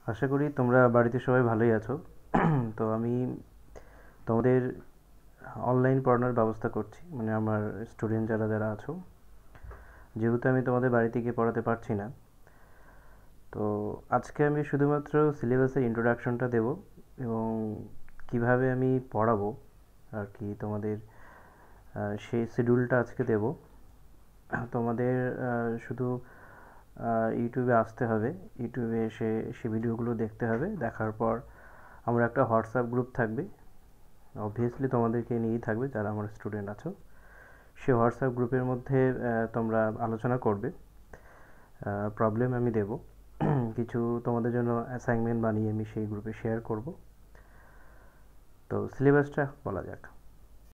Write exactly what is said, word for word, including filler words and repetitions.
আশা করি তোমরা বাড়িতে সবাই ভালোই আছো। তো আমি তোমাদের অনলাইন পড়ানোর ব্যবস্থা করছি, মানে আমার স্টুডেন্ট যারা যারা আছো, যেহেতু আমি তোমাদের বাড়িতে গিয়ে পড়াতে পারছি না। তো আজকে আমি শুধুমাত্র সিলেবাসের ইন্ট্রোডাকশনটা দেব এবং কিভাবে আমি পড়াবো আর কি তোমাদের, আহ, সেই শিডিউলটা আজকে দেব। তোমাদের আহ, শুধু আহ, ইউটিউবে আসতে হবে, ইউটিউবে এসে সে ভিডিওগুলো দেখতে হবে। দেখার পর আমরা একটা হোয়াটসঅ্যাপ গ্রুপ থাকবে, অবভিয়াসলি তোমাদেরকে নিয়েই থাকবে যারা আমার স্টুডেন্ট আছো। সে হোয়াটসঅ্যাপ গ্রুপের মধ্যে আহ, তোমরা আলোচনা করবে, প্রবলেম আমি দেব, কিছু তোমাদের জন্য অ্যাসাইনমেন্ট বানিয়ে আমি সেই গ্রুপে শেয়ার করব। তো সিলেবাসটা বলা যাক।